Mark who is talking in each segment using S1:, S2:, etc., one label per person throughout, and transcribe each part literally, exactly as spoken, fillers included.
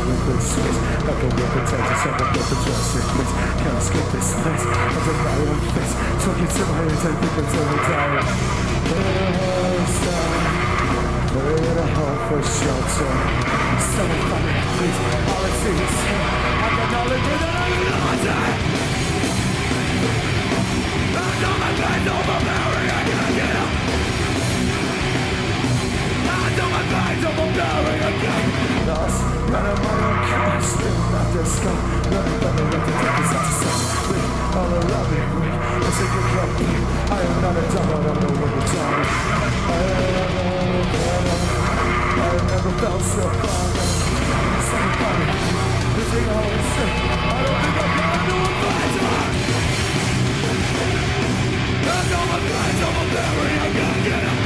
S1: liquid space. Like a whip attack to something built to trust in place. Can't escape this place. I'm the my own face. Talking to my ears, I think until I die. Stop. We're in a home for shelter. Someone find me, please. All I see is him. I got knowledge with it. I'm die. I'm on my bed, overpowering. I can't get up. I'm on my bed, overpowering. I can't. Lost, running my own car. Still not the sky. Running by the road to take us out to such a all around me, weak. It's a good club. I am not a dog. I don't know what we're talking. I I've never felt so far. Somebody, this ain't all the same. I don't think I'm gonna do a fighter. I know my plans, I'm a memory, I gotta get up.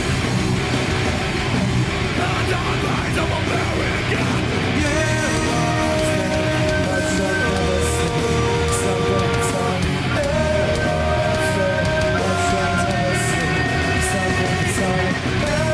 S1: I know my plans, I'm a memory, I gotta yeah. I shall never see something time. I shall never see something time.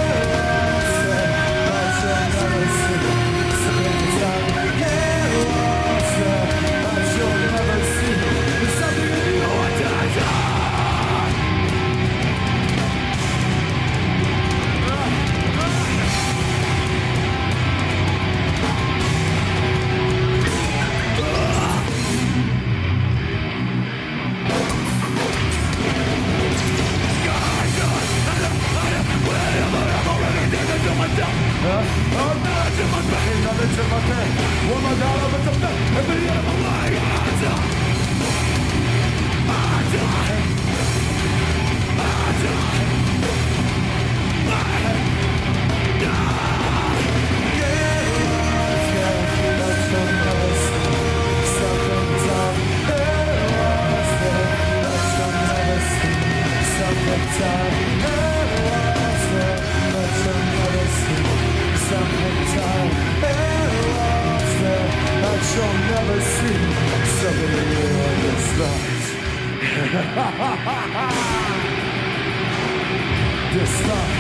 S1: This